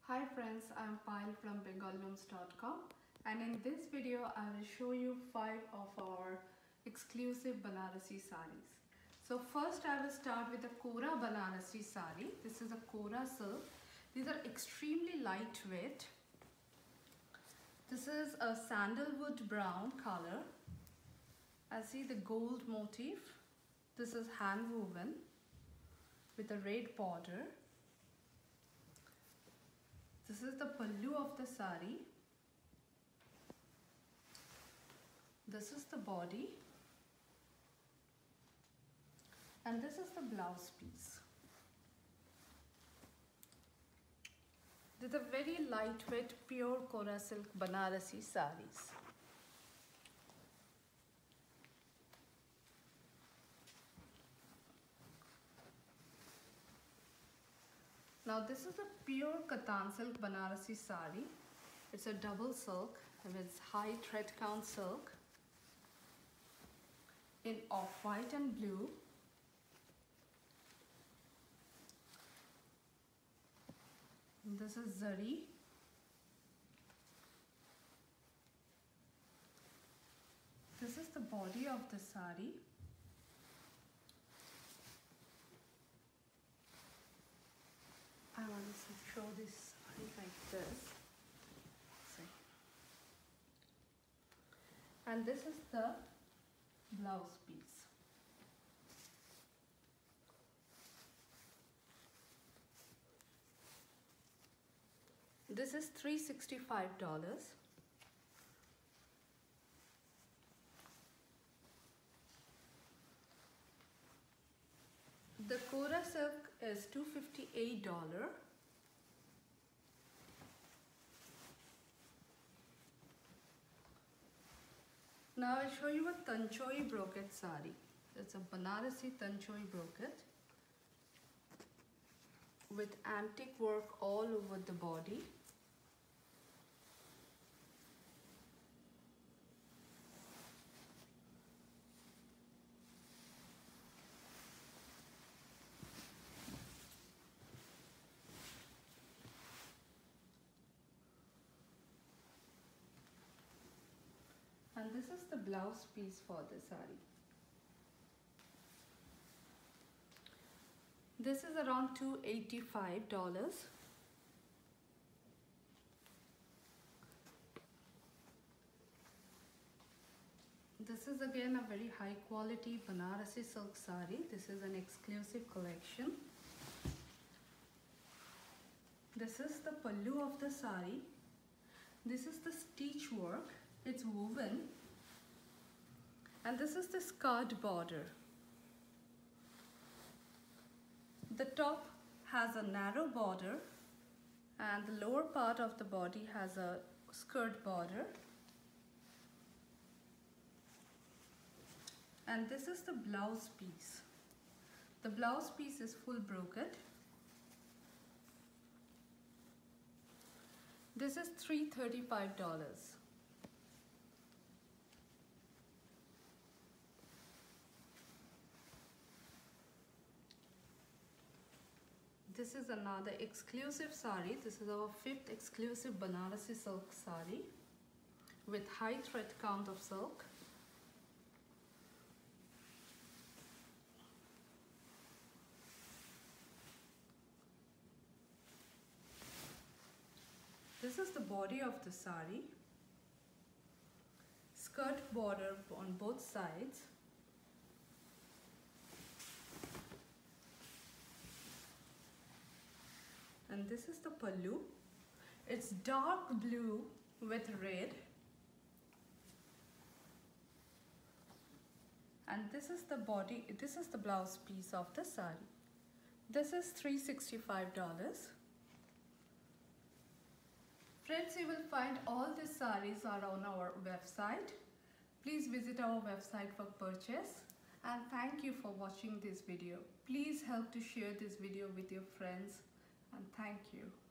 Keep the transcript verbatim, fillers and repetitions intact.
Hi friends, I'm Pyle from Bengal Looms dot com, and in this video I will show you five of our exclusive Banarasi sarees. So first I will start with the Kora Banarasi saree. This is a Kora silk. These are extremely lightweight. This is a sandalwood brown color. I see the gold motif. This is hand woven with a red border. This is the pallu of the sari. This is the body. And this is the blouse piece. These are very lightweight, pure Kora silk Banarasi sarees. Now this is a pure Katan silk Banarasi sari. It's a double silk with high thread count silk in off-white and blue. And this is zari. This is the body of the sari. I want to show this sari like this. See. And this is the blouse piece. This is three hundred sixty-five dollars. The Kora silk is two hundred fifty-eight dollars. Now I'll show you a Tanchoi brocade sari. It's a Banarasi Tanchoi brocade with antique work all over the body. And this is the blouse piece for the sari. This is around two hundred eighty-five dollars. This is again a very high quality Banarasi silk sari. This is an exclusive collection. This is the pallu of the sari. This is the stitch work. It's woven, and this is the skirt border. The top has a narrow border and the lower part of the body has a skirt border, and this is the blouse piece. The blouse piece is full brocade. This is three hundred thirty-five dollars. This is another exclusive sari. This is our fifth exclusive Banarasi silk sari with high thread count of silk. This is the body of the sari. Skirt border on both sides. And this is the pallu. It's dark blue with red. And this is the body, this is the blouse piece of the sari. This is three hundred sixty-five dollars. Friends, you will find all these saris are on our website. Please visit our website for purchase. And thank you for watching this video. Please help to share this video with your friends. And thank you.